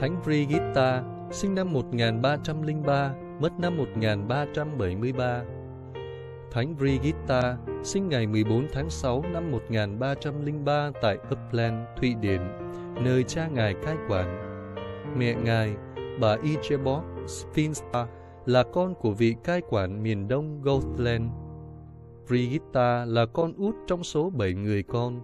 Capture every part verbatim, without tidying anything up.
Thánh Brigitta, sinh năm một nghìn ba trăm lẻ ba, mất năm một nghìn ba trăm bảy mươi ba. Thánh Brigitta sinh ngày mười bốn tháng sáu năm một nghìn ba trăm lẻ ba tại Uppland, Thụy Điển, nơi cha ngài cai quản. Mẹ ngài, bà Ingeborg Sfinsta, là con của vị cai quản miền đông Gotland. Brigitta là con út trong số bảy người con.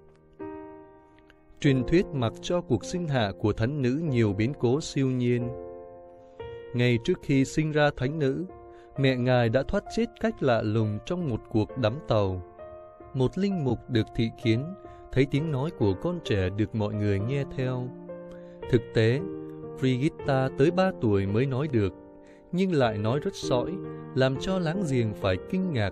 Truyền thuyết mặc cho cuộc sinh hạ của thánh nữ nhiều biến cố siêu nhiên. Ngay trước khi sinh ra thánh nữ, mẹ ngài đã thoát chết cách lạ lùng trong một cuộc đắm tàu. Một linh mục được thị kiến, thấy tiếng nói của con trẻ được mọi người nghe theo. Thực tế, Brigitta tới ba tuổi mới nói được, nhưng lại nói rất sõi, làm cho láng giềng phải kinh ngạc.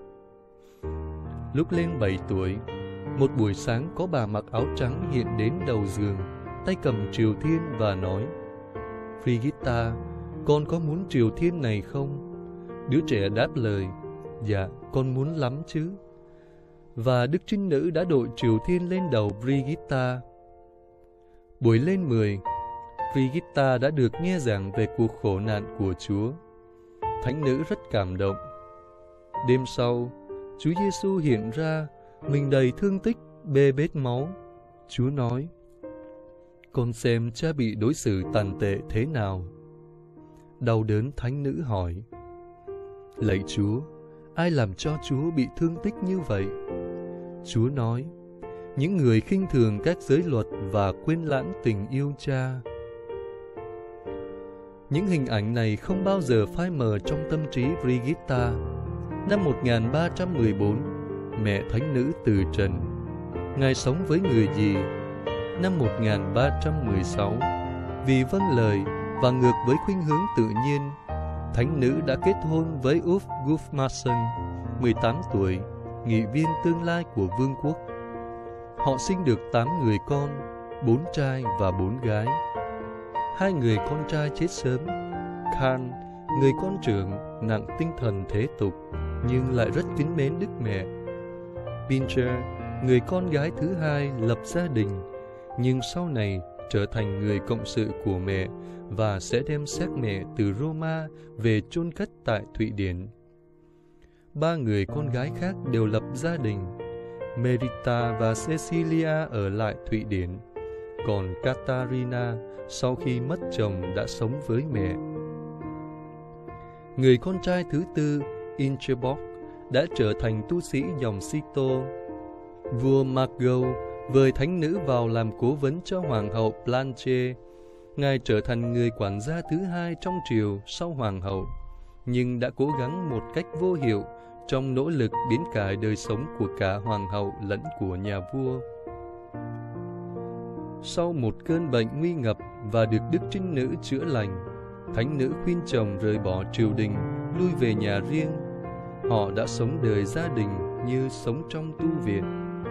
Lúc lên bảy tuổi, một buổi sáng có bà mặc áo trắng hiện đến đầu giường, tay cầm triều thiên và nói: Brigitta, con có muốn triều thiên này không? Đứa trẻ đáp lời: Dạ, con muốn lắm chứ. Và Đức Trinh Nữ đã đội triều thiên lên đầu Brigitta. Buổi lên mười, Brigitta đã được nghe giảng về cuộc khổ nạn của Chúa. Thánh nữ rất cảm động. Đêm sau, Chúa Giêsu hiện ra, mình đầy thương tích, bê bết máu. Chúa nói: Con xem cha bị đối xử tàn tệ thế nào. Đau đớn, thánh nữ hỏi: Lạy Chúa, ai làm cho Chúa bị thương tích như vậy? Chúa nói: Những người khinh thường các giới luật và quên lãng tình yêu cha. Những hình ảnh này không bao giờ phai mờ trong tâm trí Brigitta. Năm một nghìn ba trăm mười bốn, mẹ thánh nữ từ trần. Ngài sống với người gì? Năm một nghìn ba trăm mười sáu, vì vâng lời và ngược với khuynh hướng tự nhiên, thánh nữ đã kết hôn với Ulf Guðmundsson, mười tám tuổi, nghị viên tương lai của vương quốc. Họ sinh được tám người con, bốn trai và bốn gái. Hai người con trai chết sớm. Karl, người con trưởng, nặng tinh thần thế tục, nhưng lại rất kính mến đức mẹ. Pincher, người con gái thứ hai, lập gia đình, nhưng sau này trở thành người cộng sự của mẹ và sẽ đem xác mẹ từ Roma về chôn cất tại Thụy Điển. Ba người con gái khác đều lập gia đình. Merita và Cecilia ở lại Thụy Điển, còn Katarina sau khi mất chồng đã sống với mẹ. Người con trai thứ tư, Ingeborg, đã trở thành tu sĩ dòng Cito. Vua Margot vời thánh nữ vào làm cố vấn cho hoàng hậu Blanche. Ngài trở thành người quản gia thứ hai trong triều sau hoàng hậu, nhưng đã cố gắng một cách vô hiệu trong nỗ lực biến cải đời sống của cả hoàng hậu lẫn của nhà vua. Sau một cơn bệnh nguy ngập và được Đức Trinh Nữ chữa lành, thánh nữ khuyên chồng rời bỏ triều đình, lui về nhà riêng. Họ đã sống đời gia đình như sống trong tu viện.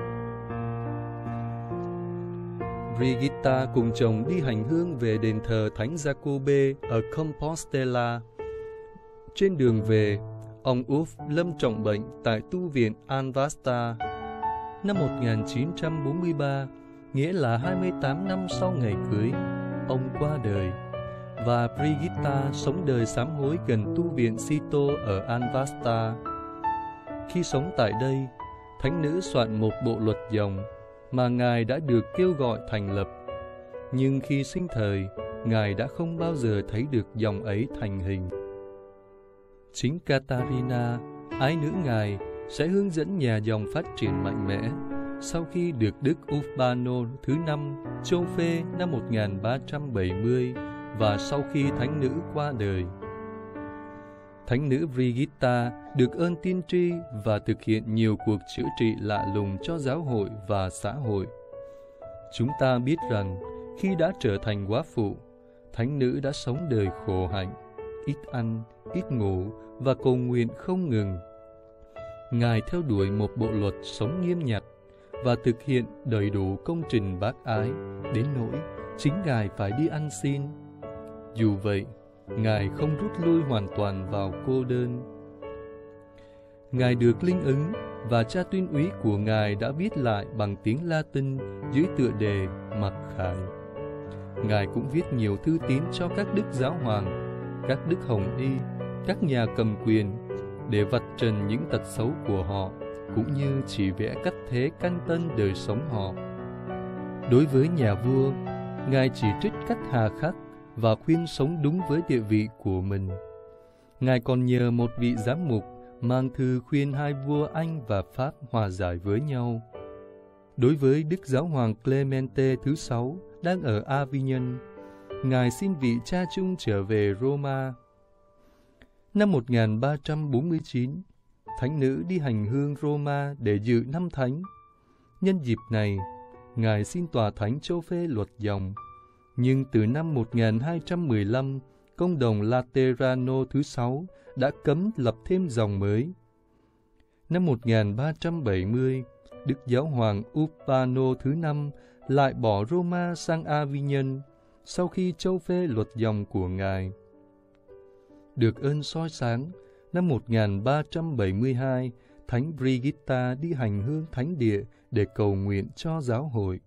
Brigitta cùng chồng đi hành hương về đền thờ Thánh Giacobbe ở Compostela. Trên đường về, ông Ulf lâm trọng bệnh tại tu viện Alvasta. Năm một nghìn chín trăm bốn mươi ba, nghĩa là hai mươi tám năm sau ngày cưới, ông qua đời, và Brigitta sống đời sám hối gần tu viện Cito ở Alvasta. Khi sống tại đây, thánh nữ soạn một bộ luật dòng mà Ngài đã được kêu gọi thành lập. Nhưng khi sinh thời, Ngài đã không bao giờ thấy được dòng ấy thành hình. Chính Katarina, ái nữ Ngài, sẽ hướng dẫn nhà dòng phát triển mạnh mẽ sau khi được Đức Urbano thứ năm châu phê năm một nghìn ba trăm bảy mươi và sau khi thánh nữ qua đời. Thánh nữ Brigitta được ơn tiên tri và thực hiện nhiều cuộc chữa trị lạ lùng cho giáo hội và xã hội. Chúng ta biết rằng khi đã trở thành góa phụ, thánh nữ đã sống đời khổ hạnh, ít ăn, ít ngủ và cầu nguyện không ngừng. Ngài theo đuổi một bộ luật sống nghiêm nhặt và thực hiện đầy đủ công trình bác ái, đến nỗi chính Ngài phải đi ăn xin. Dù vậy, Ngài không rút lui hoàn toàn vào cô đơn. Ngài được linh ứng và cha tuyên úy của Ngài đã viết lại bằng tiếng Latin dưới tựa đề Mặc Khải. Ngài cũng viết nhiều thư tín cho các đức giáo hoàng, các đức hồng y, các nhà cầm quyền để vạch trần những tật xấu của họ, cũng như chỉ vẽ cách thế căn tân đời sống họ. Đối với nhà vua, Ngài chỉ trích cách hà khắc và khuyên sống đúng với địa vị của mình. Ngài còn nhờ một vị giám mục mang thư khuyên hai vua Anh và Pháp hòa giải với nhau. Đối với Đức Giáo hoàng Clemente thứ sáu đang ở Avignon, Ngài xin vị cha chung trở về Roma. Năm một nghìn ba trăm bốn mươi chín, thánh nữ đi hành hương Roma để dự năm thánh. Nhân dịp này, Ngài xin tòa thánh châu phê luật dòng. Nhưng từ năm một nghìn hai trăm mười lăm, công đồng Laterano thứ sáu đã cấm lập thêm dòng mới. Năm một nghìn ba trăm bảy mươi, Đức Giáo hoàng Urbano thứ năm lại bỏ Roma sang Avignon sau khi châu phê luật dòng của Ngài. Được ơn soi sáng, năm một nghìn ba trăm bảy mươi hai, Thánh Brigitta đi hành hương thánh địa để cầu nguyện cho giáo hội.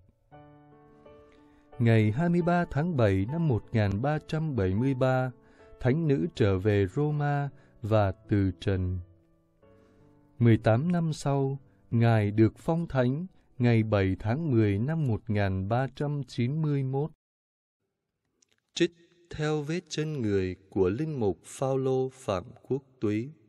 Ngày hai mươi ba tháng bảy năm một nghìn ba trăm bảy mươi ba, thánh nữ trở về Roma và từ trần. mười tám năm sau, Ngài được phong thánh ngày bảy tháng mười năm một nghìn ba trăm chín mươi mốt. Trích theo vết chân người của linh mục Phao-lô Phạm Quốc Túy.